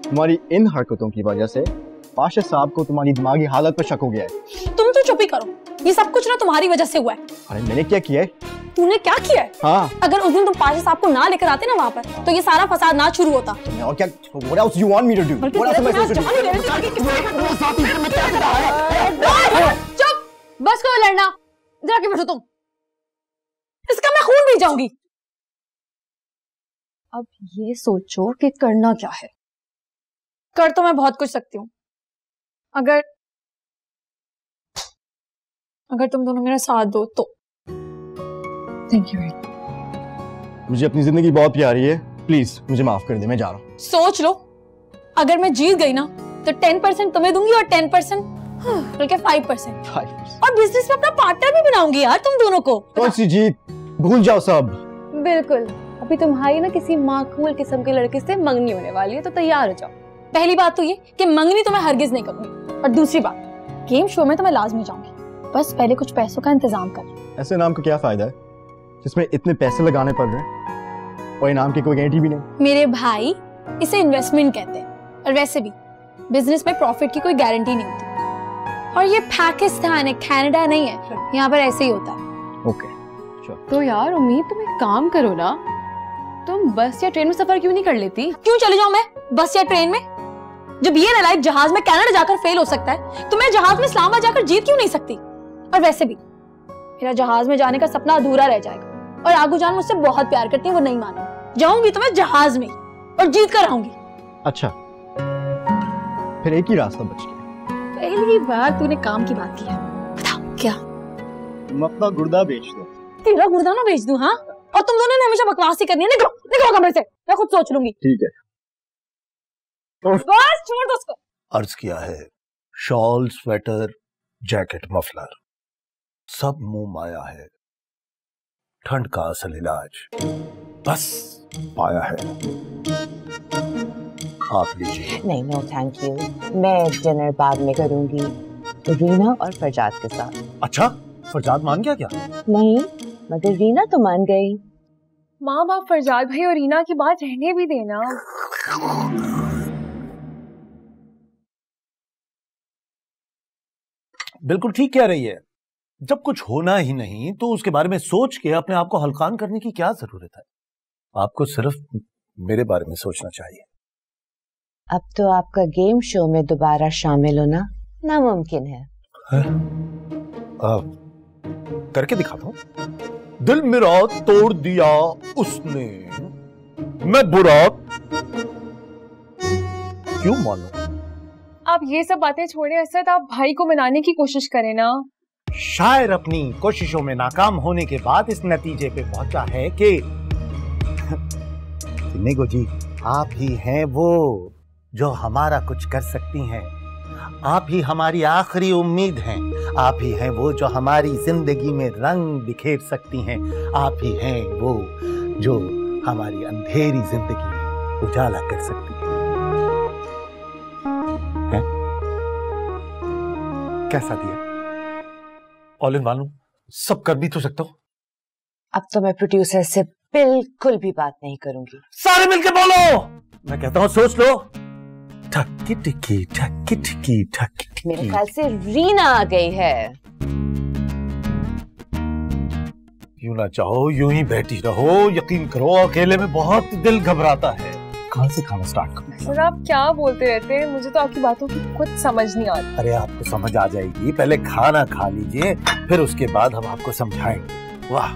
तुम्हारी इन हरकतों की वजह से पाशा साहब को तुम्हारी दिमागी हालत पर शक हो गया है। तुम तो चुप ही करो, ये सब कुछ ना तुम्हारी वजह से हुआ है। अरे मैंने क्या किया है? तूने क्या किया है? हाँ, अगर उस दिन तुम पाशा साहब को ना लेकर आते ना वहाँ पर, तो ये सारा फसाद ना शुरू होता। और क्या? What else you want me to do? What else am I supposed to do? चुप, बस करो लड़ना, जरा के बैठो तुम। इसका मैं खून पी जाऊंगी। अब ये सोचो कि करना क्या है। कर तो मैं बहुत कुछ सकती हूँ, अगर तुम दोनों मेरा साथ दो तो। Thank you. मुझे अपनी जिंदगी बहुत प्यारी है, प्लीज मुझे माफ कर दे, मैं जा रहा हूँ। सोच लो, अगर मैं जीत गई ना तो 10% तुम्हें दूंगी और 10% बल्कि 5%। और बिजनेस में अपना पार्टनर भी बनाऊंगी यार तुम दोनों को। कौन सी जीत? भूल जाओ सब। बिल्कुल, अभी तुम्हारी ना किसी माकूल किस्म के लड़के से मंगनी होने वाली है, तो तैयार हो जाओ। पहली बात तो ये कि मंगनी तो मैं हरगिज नहीं करूंगी, और दूसरी बात, गेम शो में तो मैं लाजमी जाऊंगी। बस पहले कुछ पैसों का इंतजाम कर। ऐसे नाम का क्या फायदा है जिसमें इतने पैसे लगाने पड़ रहे हैं और इनाम की कोई गारंटी भी नहीं? मेरे भाई, इसे इन्वेस्टमेंट कहते हैं, और वैसे भी बिजनेस में प्रॉफिट की कोई गारंटी नहीं होती। और ये पाकिस्तान है, कनाडा नहीं है, यहाँ पर ऐसे ही होता है। ओके, तो यार उम्मीद, तुम एक काम करो ना, तुम बस या ट्रेन में सफर क्यों नहीं कर लेती? क्यों चले जाऊं मैं बस या ट्रेन में? जब ये नालायक जहाज में कनाडा जाकर फेल हो सकता है, तो मैं जहाज में इस्लामाबाद जाकर जीत क्यों नहीं सकती? और वैसे भी मेरा जहाज में जाने का सपना अधूरा रह जाएगा। और आगू जान मुझसे बहुत प्यार करती है, वो नहीं माने। जाऊंगी तो मैं जहाज में और जीत कर आऊंगी। अच्छा, फिर एक ही रास्ता बच गया। पहली बार तूने काम की बात की है। बताओ क्या? तुम अपना गुर्दा बेच दो। तेरा गुर्दा ना बेच दूं? हाँ, और तुम दोनों ने हमेशा बकवास ही करनी है। निकलो निकलो कमरे से, मैं खुद सोच लूंगी। ठीक है, बस छोड़ दो उसको। अर्ज किया है, शॉल, स्वेटर, जैकेट, मफलर सब मुंह माया है। ठंड का असल इलाज बस पाया है। आप लीजिए। नहीं, नो थैंक यू, मैं डिनर बाद में करूंगी, रीना और फरजाद के साथ। अच्छा, फरजाद मान गया क्या? नहीं, मगर रीना तो मान गई। माँ बाप फरजाद भाई और रीना की बात रहने भी देना। बिल्कुल ठीक कह रही है। जब कुछ होना ही नहीं तो उसके बारे में सोच के अपने आप को हल्कान करने की क्या जरूरत है? आपको सिर्फ मेरे बारे में सोचना चाहिए। अब तो आपका गेम शो में दोबारा शामिल होना नामुमकिन है। करके दिखाता हूँ। दिल मेरा तोड़ दिया उसने, मैं बुरा क्यों मानूं? आप ये सब बातें छोड़े, असद आप भाई को मनाने की कोशिश करें ना। शायर अपनी कोशिशों में नाकाम होने के बाद इस नतीजे पे पहुंचा है कि निगो जी, आप ही हैं वो जो हमारा कुछ कर सकती हैं। आप ही हमारी आखिरी उम्मीद हैं। आप ही हैं वो जो हमारी जिंदगी में रंग बिखेर सकती हैं। आप ही हैं वो जो हमारी अंधेरी जिंदगी में उजाला कर सकती हैं। कैसा दिया? ऑल इन वन हूं, सब कर भी तो सकता हूं। अब तो मैं प्रोड्यूसर से बिल्कुल भी बात नहीं करूंगी। सारे मिलके बोलो। मैं कहता हूं सोच लो। ठक्की टिक्की ठक्की टिक्की ठक्की टिक्की। मेरे ख्याल से रीना आ गई है। यूं ना चाहो यूं ही बैठी रहो। यकीन करो अकेले में बहुत दिल घबराता है। कहां से खाना स्टार्ट करूं? सर आप क्या बोलते रहते हैं, मुझे तो आपकी बातों की कुछ समझ नहीं आती। अरे आपको समझ आ जाएगी, पहले खाना खा लीजिए, फिर उसके बाद हम आपको समझाएंगे। वाह।